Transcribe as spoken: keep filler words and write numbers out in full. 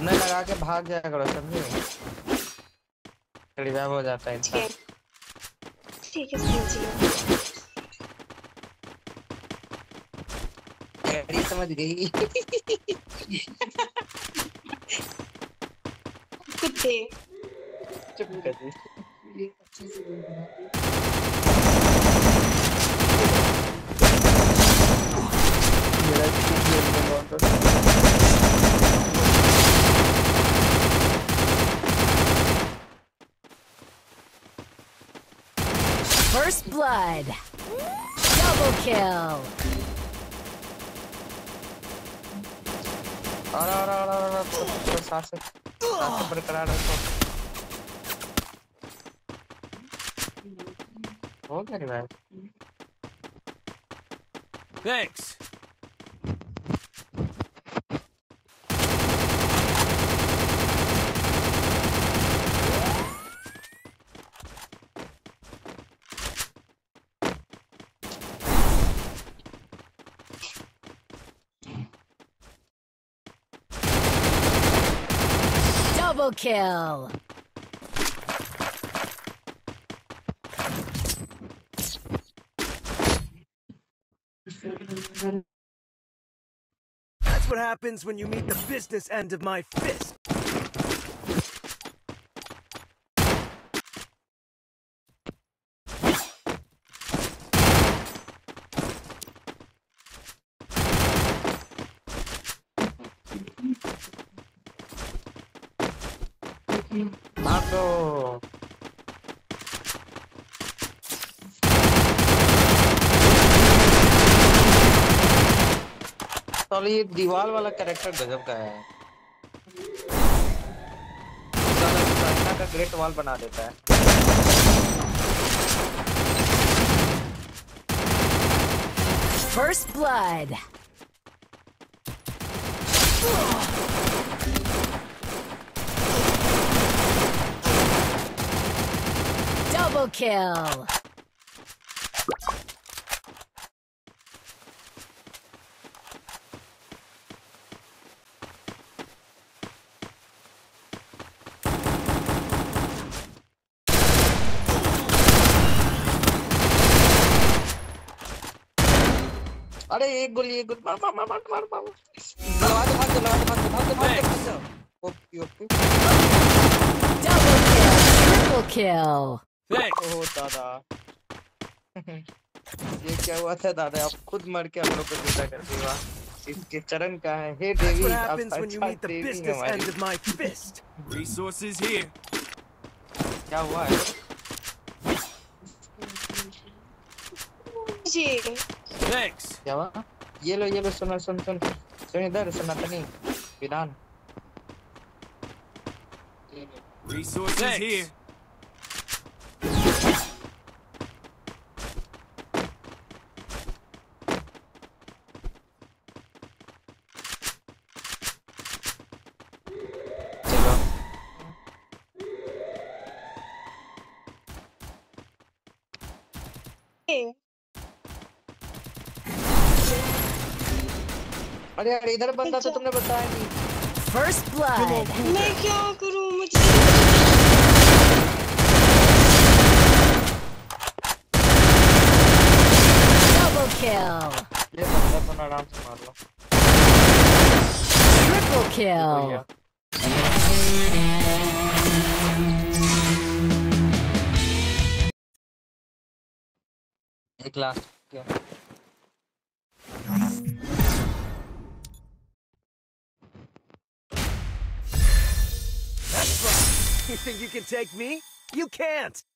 तुमने लगा के भाग जाया करो, समझे? रिवाइव हो जाता है इंसान। ठीक है समझिए। कैरी समझ गई। कुत्ते चुप कर दे। अच्छे से गोल बना दे। मेरा First blood. Double kill. अरे अरे अरे अरे तो साथ से साथ से बरकरार रखो। हो गया revive. Thanks. Double kill. That's what happens when you meet the business end of my fist. भागो। तो ये दीवार वाला कैरेक्टर गजब का है। सारा का ग्रेट वॉल बना देता है। First blood. Double kill. अरे एक गोली एक गोली मार मार मार मार मार मार लगा दे भाग लगा दे भाग भाग भाग भाग okay okay Double kill. Triple kill. Thanks. ओ दादा ये क्या हुआ था दादा? आप खुद मर के हम लोग को जिंदा कर दिया। इसके चरण का है। हे That's देवी, what आप happens when you अच्छा meet the देवी business हमारी। end of my fist. Resources here. क्या हुआ है? जी Thanks. क्या हुआ? ये लो ये लो सुनो सुन सुन सुन इधर सनातनी विधान। Resources Thanks. here. चलो अरे यार इधर बंदा तो तुमने बताया नहीं। First blood. मैं क्या करूं? मुझे Double kill. ये बंदा तो आराम से मार लो। Triple kill. एक लास्ट क्या? You think you can take me? You can't!